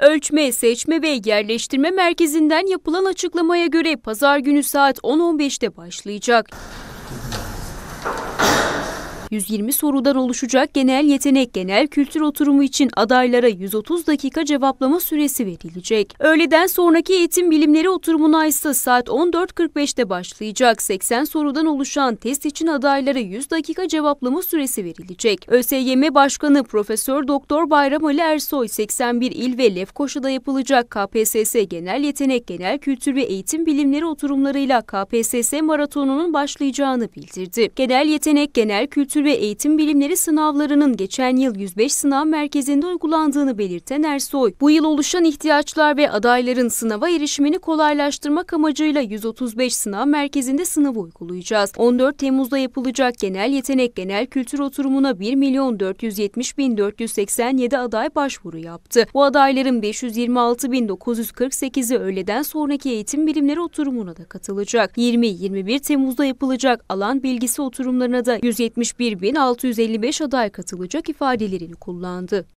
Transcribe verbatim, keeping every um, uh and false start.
Ölçme, Seçme ve Yerleştirme Merkezi'nden yapılan açıklamaya göre pazar günü saat on on beşte başlayacak. yüz yirmi sorudan oluşacak genel yetenek, genel kültür oturumu için adaylara yüz otuz dakika cevaplama süresi verilecek. Öğleden sonraki eğitim bilimleri oturumuna ise saat on dört kırk beşte başlayacak. seksen sorudan oluşan test için adaylara yüz dakika cevaplama süresi verilecek. ÖSYM Başkanı Profesör Doktor Bayram Ali Ersoy, seksen bir il ve Lefkoşa'da yapılacak K P S S Genel Yetenek, Genel Kültür ve Eğitim Bilimleri oturumlarıyla K P S S maratonunun başlayacağını bildirdi. Genel Yetenek, Genel Kültür ve Eğitim Bilimleri sınavlarının geçen yıl yüz beş sınav merkezinde uygulandığını belirten Ersoy, bu yıl oluşan ihtiyaçlar ve adayların sınava erişimini kolaylaştırmak amacıyla yüz otuz beş sınav merkezinde sınavı uygulayacağız. on dört Temmuz'da yapılacak Genel Yetenek, Genel Kültür oturumuna bir milyon dört yüz yetmiş bin dört yüz seksen yedi aday başvuru yaptı. Bu adayların beş yüz yirmi altı bin dokuz yüz kırk sekizi öğleden sonraki eğitim bilimleri oturumuna da katılacak. yirmi yirmi bir Temmuz'da yapılacak alan bilgisi oturumlarına da yüz yetmiş bir bin altı yüz elli beş aday katılacak ifadelerini kullandı.